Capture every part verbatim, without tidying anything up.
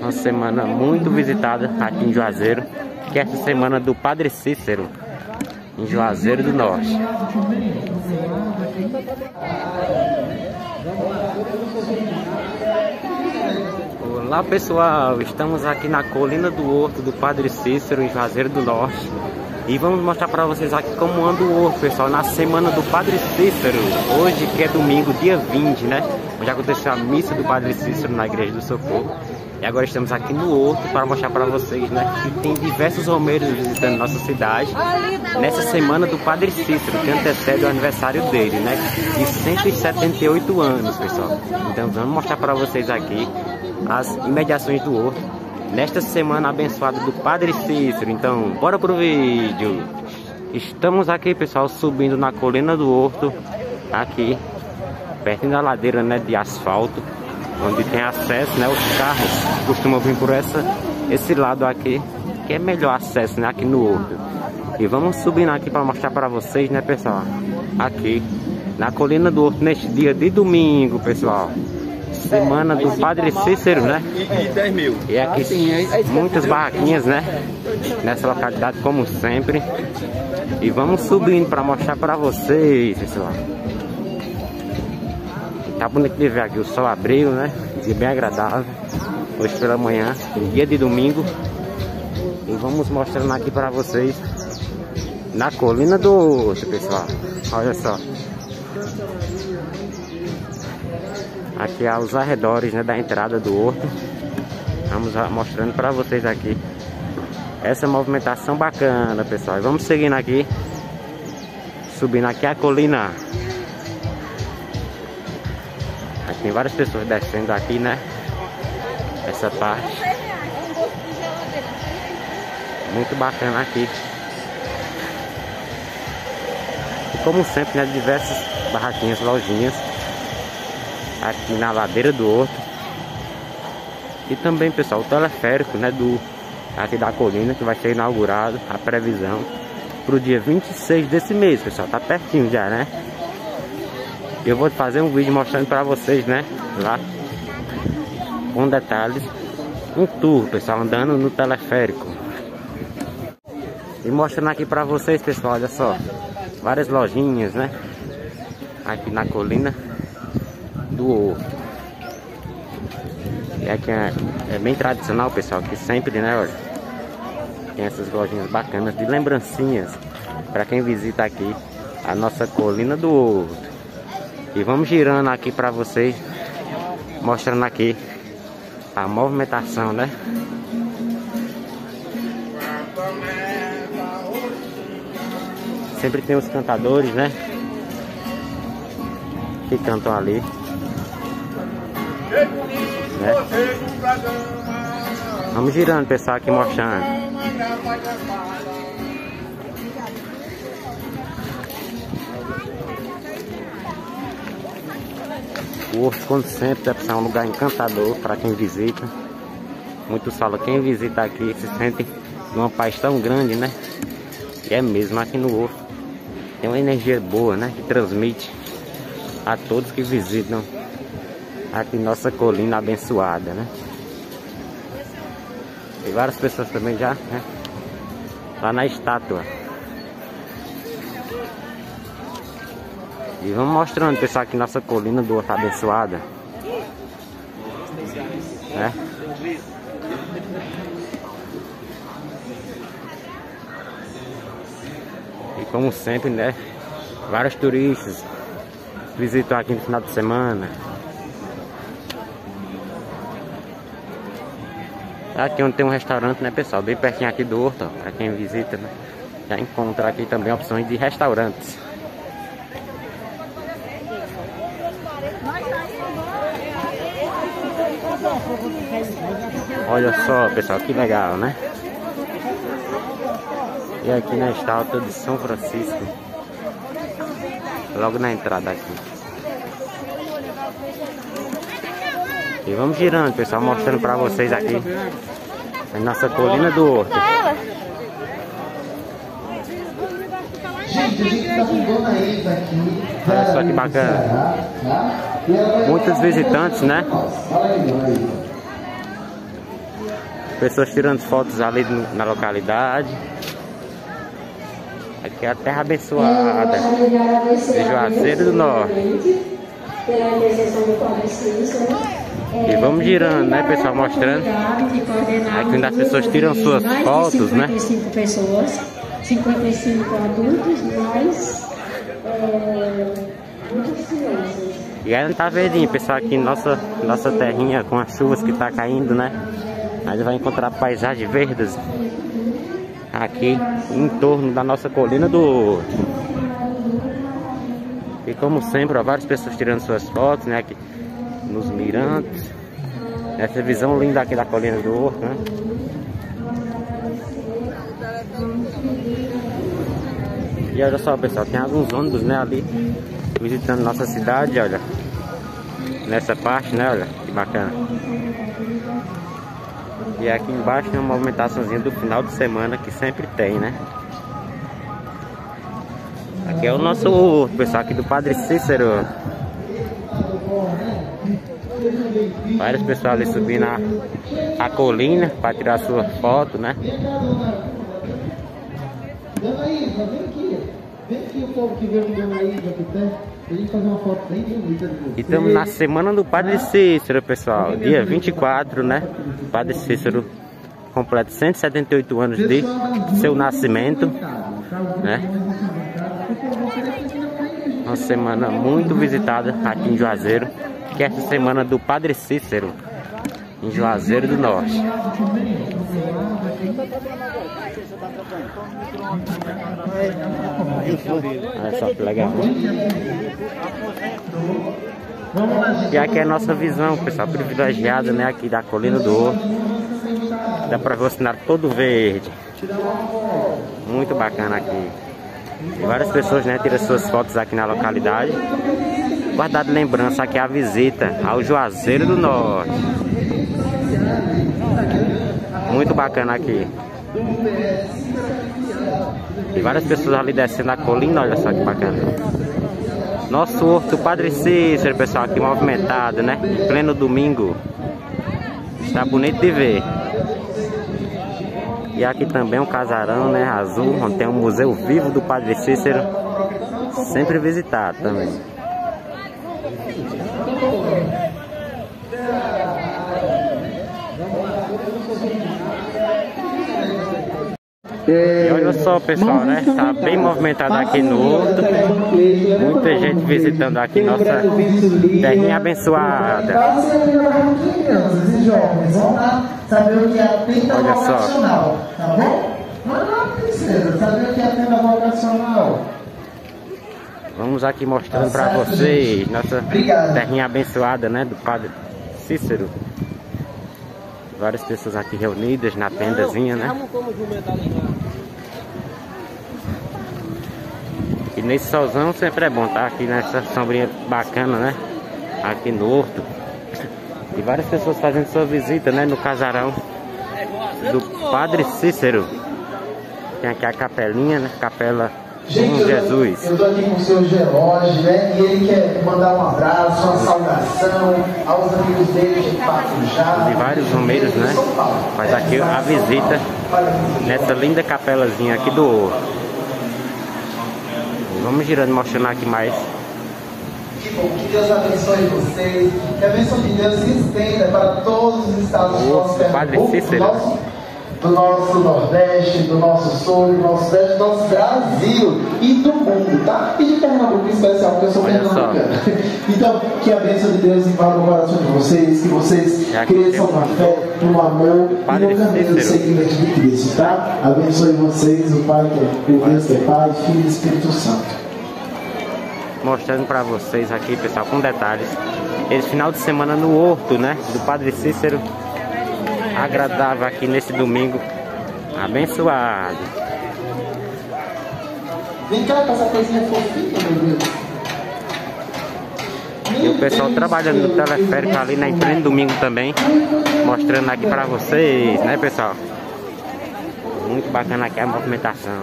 Uma semana muito visitada aqui em Juazeiro, que é essa semana do Padre Cícero, em Juazeiro do Norte. Olá pessoal, estamos aqui na colina do Horto do Padre Cícero, em Juazeiro do Norte. E vamos mostrar para vocês aqui como anda o horto, pessoal, na semana do Padre Cícero. Hoje que é domingo, dia vinte, né? Onde aconteceu a missa do Padre Cícero na Igreja do Socorro. E agora estamos aqui no horto para mostrar para vocês, né, que tem diversos romeiros visitando nossa cidade nessa semana do Padre Cícero, que antecede o aniversário dele, né? De cento e setenta e oito anos, pessoal. Então vamos mostrar para vocês aqui as imediações do horto nesta semana abençoada do Padre Cícero. Então, bora pro vídeo. Estamos aqui, pessoal, subindo na colina do horto, aqui, perto da ladeira, né, de asfalto, onde tem acesso, né, os carros costumam vir por essa, esse lado aqui, que é melhor acesso, né, aqui no horto. E vamos subindo aqui para mostrar para vocês, né, pessoal, aqui, na colina do horto, neste dia de domingo, pessoal. Semana do Padre Cícero, né? E aqui muitas barraquinhas, né? Nessa localidade, como sempre. E vamos subindo para mostrar para vocês, pessoal. Tá bonito de ver aqui, o sol abriu, né? Dia bem agradável. Hoje pela manhã, dia de domingo. E vamos mostrando aqui para vocês na colina do Horto, pessoal. Olha só. Aqui aos arredores, né, da entrada do horto. Vamos mostrando para vocês aqui essa movimentação bacana, pessoal. E vamos seguindo aqui, subindo aqui a colina. Aqui tem várias pessoas descendo aqui, né? Essa parte. Muito bacana aqui. E como sempre, né, diversas barraquinhas, lojinhas aqui na ladeira do horto. E também, pessoal, o teleférico, né, do aqui da colina, que vai ser inaugurado, a previsão pro dia vinte e seis desse mês, pessoal. Tá pertinho já, né? Eu vou fazer um vídeo mostrando para vocês, né, lá com detalhes, um tour, pessoal, andando no teleférico. E mostrando aqui para vocês, pessoal, olha só, várias lojinhas, né, aqui na colina do horto. E aqui é, é bem tradicional, pessoal, que sempre, né, olha, tem essas lojinhas bacanas de lembrancinhas para quem visita aqui a nossa colina do horto. E vamos girando aqui para vocês, mostrando aqui a movimentação, né? Sempre tem os cantadores, né, que cantam ali, né? Vamos girando, pessoal, aqui mostrando. O horto, como sempre, deve ser um lugar encantador para quem visita. Muitos falam, quem visita aqui se sente numa paz tão grande, né? E é mesmo, aqui no horto tem uma energia boa, né, que transmite a todos que visitam aqui nossa colina abençoada, né? E várias pessoas também já, né, lá na estátua. E vamos mostrando, pessoal, aqui nossa colina do Horto abençoada, né? E como sempre, né, vários turistas visitam aqui no final de semana. Aqui onde tem um restaurante, né, pessoal, bem pertinho aqui do horto, para quem visita, né, já encontra aqui também opções de restaurantes. Olha só, pessoal, que legal, né? E aqui na estátua de São Francisco, logo na entrada aqui. E vamos girando, pessoal, mostrando pra vocês aqui a nossa colina do horto. Olha só que bacana. Muitos visitantes, né? Pessoas tirando fotos ali na localidade. Aqui é a terra abençoada de Juazeiro do Norte. E vamos girando, né, pessoal, mostrando. Aqui onde as pessoas tiram suas fotos, né? cinquenta e cinco pessoas, cinquenta e cinco adultos, mais é, muitas crianças. E ainda tá verdinho, pessoal, aqui nossa nossa terrinha com as chuvas que tá caindo, né? A gente vai encontrar paisagens verdes aqui em torno da nossa colina do Horto. E como sempre, ó, várias pessoas tirando suas fotos, né, aqui nos mirantes. Essa visão linda aqui da colina do Horto, né? E olha só, pessoal, tem alguns ônibus, né, ali visitando nossa cidade, olha. Nessa parte, né, olha, que bacana. E aqui embaixo tem uma movimentaçãozinha do final de semana que sempre tem, né? Aqui é o nosso Horto, pessoal, aqui do Padre Cícero. Várias pessoas ali subindo a, a colina para tirar sua foto, né? E estamos na semana do Padre Cícero, pessoal. Dia vinte e quatro, né? Padre Cícero completa cento e setenta e oito anos de seu nascimento, né? Uma semana muito visitada aqui em Juazeiro, que é essa semana do Padre Cícero, em Juazeiro do Norte. Olha só que legal. E aqui é a nossa visão, pessoal, privilegiada, né, aqui da colina do Horto. Dá pra ver o cenário todo verde. Muito bacana aqui. E várias pessoas, né, tiram suas fotos aqui na localidade. Guardado lembrança aqui a visita ao Juazeiro do Norte. Muito bacana aqui. E várias pessoas ali descendo a colina, olha só que bacana. Nosso Horto Padre Cícero, pessoal, aqui movimentado, né? Em pleno domingo. Está bonito de ver. E aqui também um casarão, né, azul, onde tem um museu vivo do Padre Cícero. Sempre visitado também. E olha só, pessoal, né? Tá bem movimentado aqui no Horto. Muita gente visitando aqui nossa terrinha abençoada. Olha só. Vamos aqui mostrando para vocês nossa terrinha abençoada, né? Do Padre Cícero. Várias pessoas aqui reunidas na tendazinha, né? E nesse solzão sempre é bom estar aqui nessa sombrinha bacana, né? Aqui no Horto. E várias pessoas fazendo sua visita, né? No casarão do Padre Cícero. Tem aqui a capelinha, né? Capela com Jesus. Eu tô aqui com o seu George, né? E ele quer mandar um abraço, uma saudação aos amigos dele de Patujá. De vários romeiros, né? Faz aqui a visita nessa linda capelazinha aqui do Horto. Vamos girando, mostrando aqui mais. Que bom, que Deus abençoe vocês. Que a bênção de Deus se estenda para todos os estados do nosso Pernambuco, do nosso Nordeste, do nosso Sul, do nosso Sudeste, do nosso Brasil e do mundo, tá? E de Pernambuco em especial, porque eu sou pernambucano. Então, que a bênção de Deus invada o coração de vocês, que vocês cresçam na fé, no amor e no caminho do seguimento de Cristo, tá? Abençoe vocês, o Pai, que é o Deus que é Pai, Filho e Espírito Santo. Mostrando pra vocês aqui, pessoal, com detalhes, esse final de semana no Horto, né? Do Padre Cícero. Agradável aqui nesse domingo abençoado. Vem cá com essa coisinha fofinha, meu Deus. E o pessoal trabalhando no teleférico ali na pleno domingo também, mostrando aqui pra vocês, né, pessoal? Muito bacana aqui a movimentação.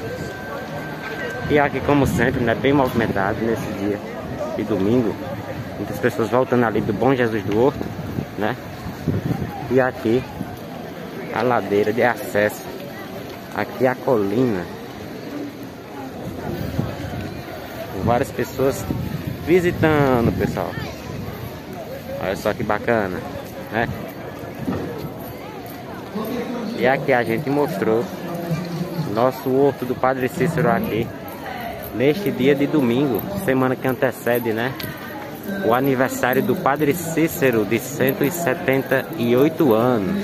E aqui, como sempre, né, bem movimentado nesse dia de domingo. Muitas pessoas voltando ali do Bom Jesus do Horto, né? E aqui a ladeira de acesso. Aqui a colina. Várias pessoas visitando, pessoal. Olha só que bacana, né? E aqui a gente mostrou nosso horto do Padre Cícero aqui neste dia de domingo, semana que antecede, né, o aniversário do Padre Cícero de cento e setenta e oito anos.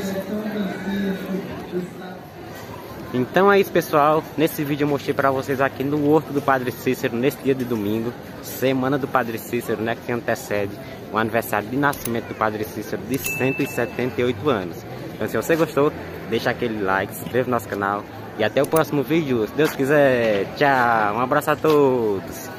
Então é isso, pessoal. Nesse vídeo eu mostrei para vocês aqui no horto do Padre Cícero nesse dia de domingo, semana do Padre Cícero, né, que antecede o aniversário de nascimento do Padre Cícero de cento e setenta e oito anos. Então, se você gostou, deixa aquele like, se inscreva no nosso canal e até o próximo vídeo, se Deus quiser. Tchau, um abraço a todos.